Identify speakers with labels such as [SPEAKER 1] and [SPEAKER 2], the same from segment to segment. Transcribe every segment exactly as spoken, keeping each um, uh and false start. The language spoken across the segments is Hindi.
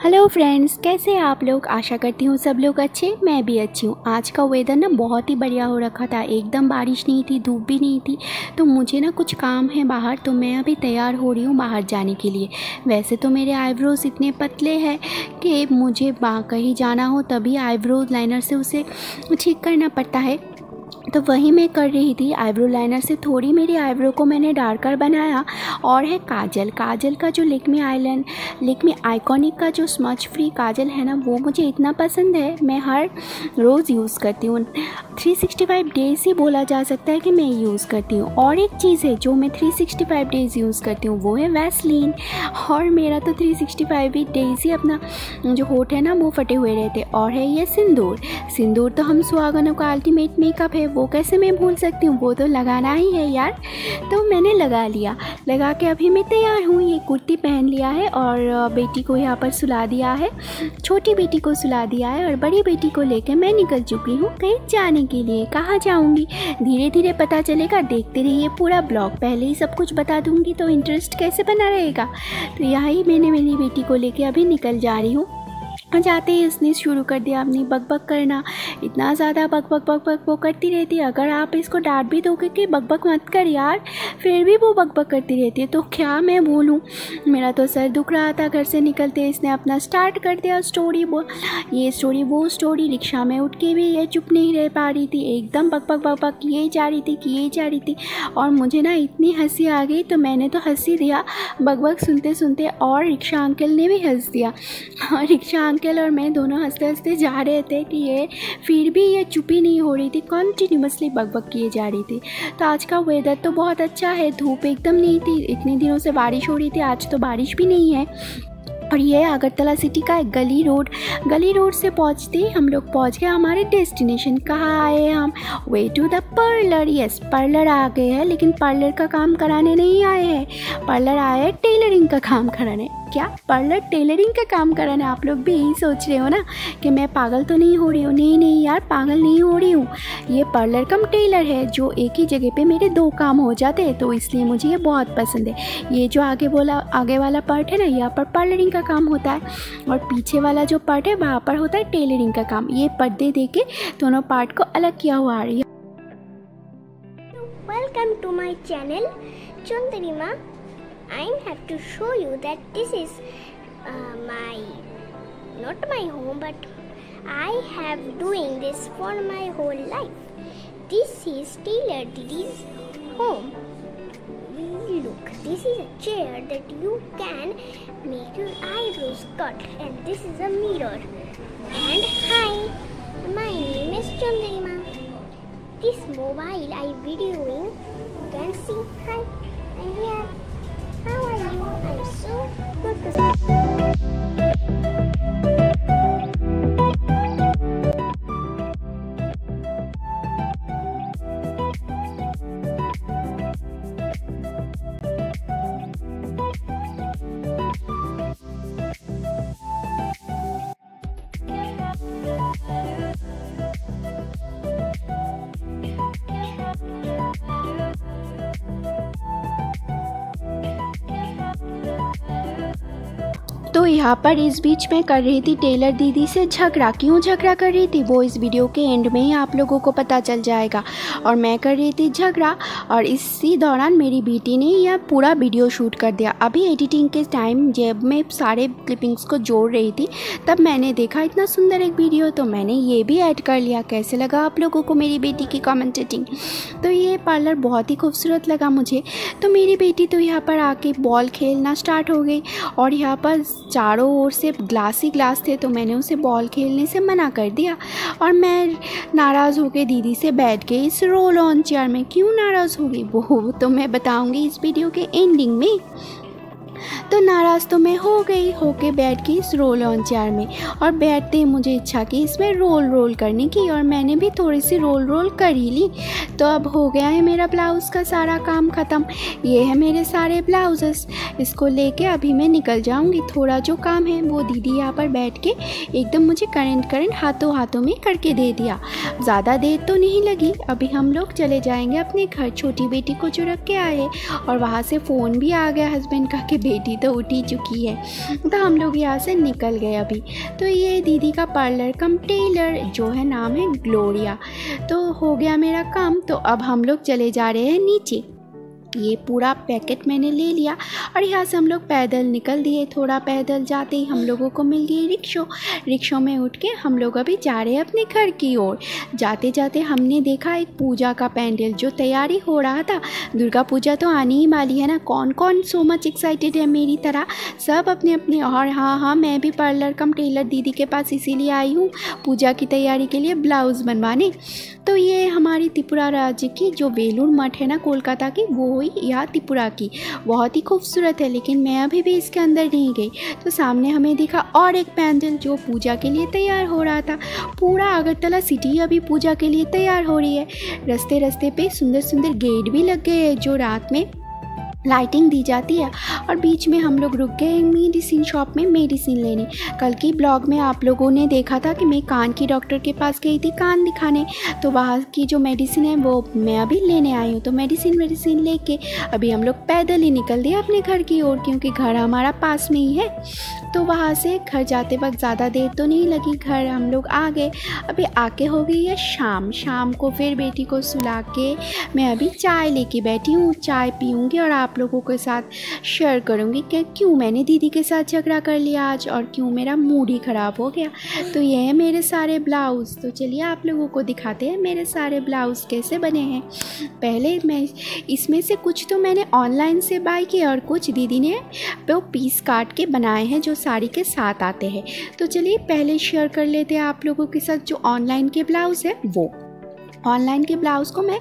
[SPEAKER 1] हेलो फ्रेंड्स, कैसे हैं आप लोग। आशा करती हूँ सब लोग अच्छे, मैं भी अच्छी हूँ। आज का वेदर ना बहुत ही बढ़िया हो रखा था, एकदम बारिश नहीं थी, धूप भी नहीं थी। तो मुझे ना कुछ काम है बाहर, तो मैं अभी तैयार हो रही हूँ बाहर जाने के लिए। वैसे तो मेरे आईब्रोज इतने पतले हैं कि मुझे कहीं जाना हो तभी आईब्रोज लाइनर से उसे ठीक करना पड़ता है। तो वही मैं कर रही थी, आईब्रो लाइनर से थोड़ी मेरी आईब्रो को मैंने डार्कर बनाया। और है काजल काजल का जो लेकमी आईलाइन लेकमी आइकॉनिक का जो स्मच फ्री काजल है ना, वो मुझे इतना पसंद है, मैं हर रोज़ यूज़ करती हूँ। थ्री सिक्सटी फाइव डेज़ ही बोला जा सकता है कि मैं यूज़ करती हूँ। और एक चीज़ है जो मैं three sixty five days use करती हूँ, वो है वैसलीन। और मेरा तो थ्री सिक्सटी फाइव डेज़ ही अपना जो होठ है ना वो फटे हुए रहते। और है ये सिंदूर सिंदूर तो हम सुहागनों का अल्टीमेट मेकअप है, वो कैसे मैं भूल सकती हूँ, वो तो लगाना ही है यार। तो मैंने लगा लिया, लगा के अभी मैं तैयार हूँ। ये कुर्ती पहन लिया है और बेटी को यहाँ पर सुला दिया है, छोटी बेटी को सुला दिया है, और बड़ी बेटी को लेकर मैं निकल चुकी हूँ कहीं जाने के लिए। कहाँ जाऊँगी धीरे धीरे पता चलेगा, देखते रहिए पूरा ब्लॉग। पहले ही सब कुछ बता दूँगी तो इंटरेस्ट कैसे बना रहेगा। तो यहाँ मैंने मेरी बेटी को लेकर अभी निकल जा रही हूँ। जाते ही उसने शुरू कर दिया अपनी बक बक करना, इतना ज़्यादा बक बक बक बक वो करती रहती है। अगर आप इसको डांट भी दोगे कि बक बक मत कर यार, फिर भी वो बक बक करती रहती है। तो क्या मैं बोलूँ, मेरा तो सर दुख रहा था घर से निकलते। इसने अपना स्टार्ट कर दिया स्टोरी, वो ये स्टोरी वो स्टोरी। रिक्शा में उठ के भी ये चुप नहीं रह पा रही थी, एकदम बक बक बक बक किए जा रही थी किए जा रही थी। और मुझे ना इतनी हंसी आ गई तो मैंने तो हंस ही दिया बक बक सुनते सुनते, और रिक्शा अंकल ने भी हंस दिया। और रिक्शा अंकल और मैं दोनों हंसते हंसते जा रहे थे कि ये फिर भी ये चुप ही नहीं हो रही थी, कंटिन्यूअसली बकबक किए जा रही थी। तो आज का वेदर तो बहुत अच्छा है, धूप एकदम नहीं थी, इतने दिनों से बारिश हो रही थी, आज तो बारिश भी नहीं है। और ये अगरतला सिटी का एक गली रोड गली रोड से पहुंचते ही हम लोग पहुंच गए हमारे डेस्टिनेशन। कहाँ आए हम, way to the parlour. Yes, parlour आ गए हैं, लेकिन पार्लर का काम कराने नहीं आए हैं, पार्लर आए हैं टेलरिंग का काम कराने। क्या पार्लर टेलरिंग का काम कराना, आप लोग भी यही सोच रहे हो ना कि मैं पागल तो नहीं हो रही हूँ। नहीं नहीं यार, पागल नहीं हो रही हूँ। ये पार्लर कम टेलर है, जो एक ही जगह पे मेरे दो काम हो जाते हैं, तो इसलिए मुझे ये बहुत पसंद है। ये जो आगे बोला आगे वाला पार्ट है ना, यहाँ पर पार्लरिंग का काम होता है, और पीछे वाला जो पार्ट है वहाँ पर होता है टेलरिंग का काम। ये पर्दे दे के दोनों पार्ट को अलग किया हुआ आ रही है।
[SPEAKER 2] Welcome to my channel, Chundarima. I have to show you that this is uh, my, not my home, but I have doing this for my whole life. This is Taylor Didi's home. Look, this is a chair that you can make your eyebrows cut, and this is a mirror. And hi, my name is Chundarima. This mobile I videoing, you can see. Hi, I'm here. How are you? I'm so good to see.
[SPEAKER 1] तो यहाँ पर इस बीच में कर रही थी टेलर दीदी से झगड़ा। क्यों झगड़ा कर रही थी वो इस वीडियो के एंड में ही आप लोगों को पता चल जाएगा। और मैं कर रही थी झगड़ा, और इसी दौरान मेरी बेटी ने यह पूरा वीडियो शूट कर दिया। अभी एडिटिंग के टाइम जब मैं सारे क्लिपिंग्स को जोड़ रही थी, तब मैंने देखा इतना सुंदर एक वीडियो, तो मैंने ये भी ऐड कर लिया। कैसे लगा आप लोगों को मेरी बेटी की कमेंटेटिंग। तो ये पार्लर बहुत ही खूबसूरत लगा मुझे। तो मेरी बेटी तो यहाँ पर आके बॉल खेलना स्टार्ट हो गई, और यहाँ पर चारों ओर से ग्लास ही ग्लास थे, तो मैंने उसे बॉल खेलने से मना कर दिया। और मैं नाराज़ हो गई दीदी से बैठ गई इस रोल ऑन चेयर में। क्यों नाराज़ हो गई वो तो मैं बताऊंगी इस वीडियो के एंडिंग में। तो नाराज़ तो मैं हो गई, होके बैठ गई इस रोल ऑन चेयर में, और बैठते ही मुझे इच्छा की इसमें रोल रोल करने की, और मैंने भी थोड़ी सी रोल रोल कर ही ली। तो अब हो गया है मेरा ब्लाउज़ का सारा काम ख़त्म। ये है मेरे सारे ब्लाउजेस, इसको लेके अभी मैं निकल जाऊंगी। थोड़ा जो काम है वो दीदी यहाँ पर बैठ के एकदम मुझे करंट करंट हाथों हाथों में करके दे दिया। ज़्यादा देर तो नहीं लगी, अभी हम लोग चले जाएंगे अपने घर। छोटी बेटी को जो रख के आए, और वहाँ से फ़ोन भी आ गया हस्बैंड का कि बेटी तो उठ ही चुकी है। तो हम लोग यहाँ से निकल गए अभी। तो ये दीदी का पार्लर कम टेलर जो है नाम है ग्लोरिया। तो हो गया मेरा काम। तो अब हम लोग चले जा रहे हैं नीचे। ये पूरा पैकेट मैंने ले लिया और यहाँ से हम लोग पैदल निकल दिए। थोड़ा पैदल जाते ही हम लोगों को मिल गई रिक्शो। रिक्शो में उठ के हम लोग अभी जा रहे हैं अपने घर की ओर। जाते जाते हमने देखा एक पूजा का पैंडल जो तैयारी हो रहा था। दुर्गा पूजा तो आने ही वाली है ना। कौन कौन सो मच एक्साइटेड है मेरी तरह, सब अपने अपने। और हाँ हाँ मैं भी पार्लर कम टेलर दीदी के पास इसीलिए आई हूँ पूजा की तैयारी के लिए ब्लाउज़ बनवाने। तो ये हमारी त्रिपुरा राज्य की जो बेलूर मठ है ना कोलकाता की, वो हुई यहाँ त्रिपुरा की। बहुत ही खूबसूरत है, लेकिन मैं अभी भी इसके अंदर नहीं गई। तो सामने हमें दिखा और एक पैंडल जो पूजा के लिए तैयार हो रहा था। पूरा अगरतला सिटी अभी पूजा के लिए तैयार हो रही है। रास्ते रास्ते पे सुंदर सुंदर गेट भी लग गए हैं जो रात में लाइटिंग दी जाती है। और बीच में हम लोग रुक गए मेडिसिन शॉप में मेडिसिन लेने। कल की ब्लॉग में आप लोगों ने देखा था कि मैं कान की डॉक्टर के पास गई थी कान दिखाने। तो वहाँ की जो मेडिसिन है वो मैं अभी लेने आई हूँ। तो मेडिसिन मेडिसिन लेके अभी हम लोग पैदल ही निकल दिए अपने घर की ओर, क्योंकि घर हमारा पास में ही है। तो वहाँ से घर जाते वक्त ज़्यादा देर तो नहीं लगी, घर हम लोग आ गए। अभी आके हो गई है शाम। शाम को फिर बेटी को सुला के मैं अभी चाय लेके बैठी हूँ। चाय पीऊँगी और आप लोगों के साथ शेयर करूँगी कि क्यों मैंने दीदी के साथ झगड़ा कर लिया आज और क्यों मेरा मूड ही ख़राब हो गया। तो ये है मेरे सारे ब्लाउज़। तो चलिए आप लोगों को दिखाते हैं मेरे सारे ब्लाउज़ कैसे बने हैं। पहले मैं इसमें से कुछ तो मैंने ऑनलाइन से बाय किए और कुछ दीदी ने वो पीस काट के बनाए हैं जो साड़ी के साथ आते हैं। तो चलिए पहले शेयर कर लेते हैं आप लोगों के साथ जो ऑनलाइन के ब्लाउज़ है वो। ऑनलाइन के ब्लाउज़ को मैं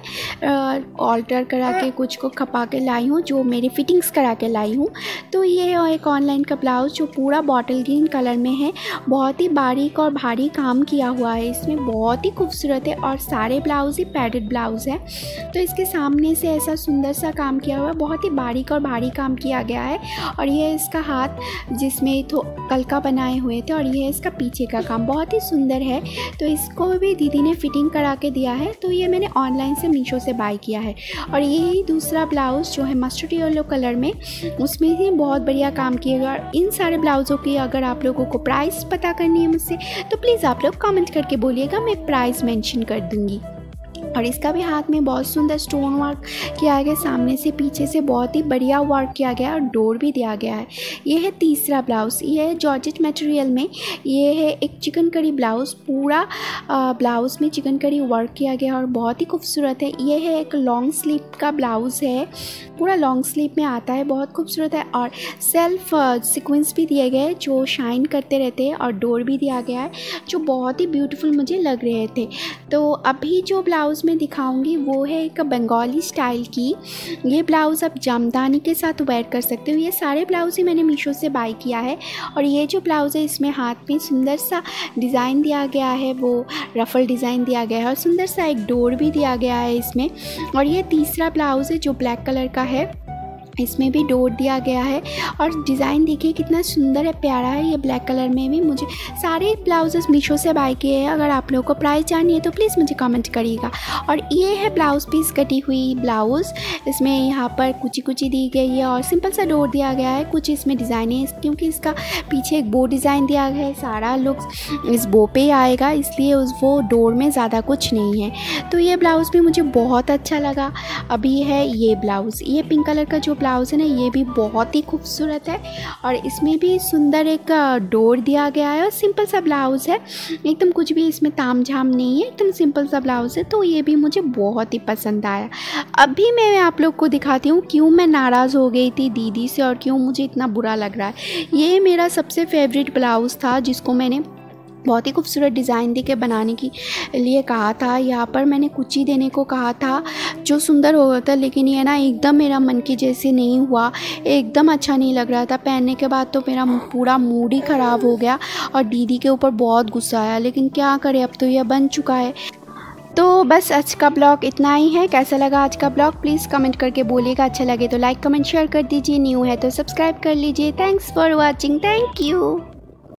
[SPEAKER 1] ऑल्टर करा के कुछ को खपा के लाई हूँ, जो मेरी फिटिंग्स करा के लाई हूँ। तो ये एक ऑनलाइन का ब्लाउज़ जो पूरा बॉटल ग्रीन कलर में है। बहुत ही बारीक और भारी काम किया हुआ है इसमें, बहुत ही खूबसूरत है। और सारे ब्लाउज़ ही पैडेड ब्लाउज़ है। तो इसके सामने से ऐसा सुंदर सा काम किया हुआ है, बहुत ही बारीक और भारी काम किया गया है। और ये इसका हाथ जिसमें तो कलका बनाए हुए थे, और ये इसका पीछे का काम बहुत ही सुंदर है। तो इसको भी दीदी ने फिटिंग करा के दिया है। तो ये मैंने ऑनलाइन से मीशो से बाय किया है। और यही दूसरा ब्लाउज़ जो है मस्टर्ड येलो कलर में, उसमें ही बहुत बढ़िया काम किएगा। इन सारे ब्लाउज़ों की अगर आप लोगों को प्राइस पता करनी है मुझसे तो प्लीज़ आप लोग कमेंट करके बोलिएगा, मैं प्राइस मेंशन कर दूँगी। और इसका भी हाथ में बहुत सुंदर स्टोन वर्क किया गया, सामने से पीछे से बहुत ही बढ़िया वर्क किया गया और डोर भी दिया गया है। ये है तीसरा ब्लाउज़। ये है जॉर्जेट मटेरियल में। ये है एक चिकनकारी ब्लाउज़, पूरा ब्लाउज़ में चिकनकारी वर्क किया गया और बहुत ही खूबसूरत है। ये है एक लॉन्ग स्लीव का ब्लाउज़ है, पूरा लॉन्ग स्लीव में आता है, बहुत खूबसूरत है। और सेल्फ सीक्वेंस भी दिए गए जो शाइन करते रहते हैं, और डोर भी दिया गया है जो बहुत ही ब्यूटीफुल मुझे लग रहे थे। तो अभी जो ब्लाउज़ मैं दिखाऊंगी वो है एक बंगाली स्टाइल की। ये ब्लाउज़ आप जामदानी के साथ वेयर कर सकते हो। ये सारे ब्लाउज़ ही मैंने मीशो से बाय किया है। और ये जो ब्लाउज़ है इसमें हाथ में सुंदर सा डिज़ाइन दिया गया है, वो रफल डिज़ाइन दिया गया है और सुंदर सा एक डोर भी दिया गया है इसमें। और ये तीसरा ब्लाउज़ है जो ब्लैक कलर का है, इसमें भी डोर दिया गया है। और डिज़ाइन देखिए कितना सुंदर है, प्यारा है। ये ब्लैक कलर में भी मुझे सारे ब्लाउजेस मीशो से बाय किए हैं। अगर आप लोगों को प्राइस जाननी है तो प्लीज़ मुझे कमेंट करिएगा। और ये है ब्लाउज़ पीस कटी हुई ब्लाउज़। इसमें यहाँ पर कुची कुची दी गई है और सिंपल सा डोर दिया गया है। कुछ इसमें डिज़ाइन है क्योंकि इसका पीछे एक बो डिज़ाइन दिया गया है, सारा लुक इस बो पे आएगा, इसलिए उस वो डोर में ज़्यादा कुछ नहीं है। तो ये ब्लाउज़ भी मुझे बहुत अच्छा लगा। अभी है ये ब्लाउज़, ये पिंक कलर का जो ब्लाउज़ है ना, ये भी बहुत ही खूबसूरत है। और इसमें भी सुंदर एक डोर दिया गया है और सिंपल सा ब्लाउज़ है, एकदम कुछ भी इसमें ताम झाम नहीं है, एकदम सिंपल सा ब्लाउज़ है। तो ये भी मुझे बहुत ही पसंद आया। अभी मैं आप लोग को दिखाती हूँ क्यों मैं नाराज़ हो गई थी दीदी से और क्यों मुझे इतना बुरा लग रहा है। ये मेरा सबसे फेवरेट ब्लाउज़ था जिसको मैंने बहुत ही खूबसूरत डिज़ाइन दे के बनाने के लिए कहा था। यहाँ पर मैंने कुची देने को कहा था जो सुंदर हो गया था, लेकिन ये ना एकदम मेरा मन के जैसे नहीं हुआ, एकदम अच्छा नहीं लग रहा था। पहनने के बाद तो मेरा पूरा मूड ही ख़राब हो गया और दीदी के ऊपर बहुत गुस्सा आया, लेकिन क्या करें, अब तो यह बन चुका है। तो बस आज का ब्लॉग इतना ही है। कैसा लगा आज का ब्लॉग प्लीज़ कमेंट करके बोलिएगा। अच्छा लगे तो लाइक कमेंट शेयर कर दीजिए, न्यू है तो सब्सक्राइब कर लीजिए। Thanks for watching, thank you.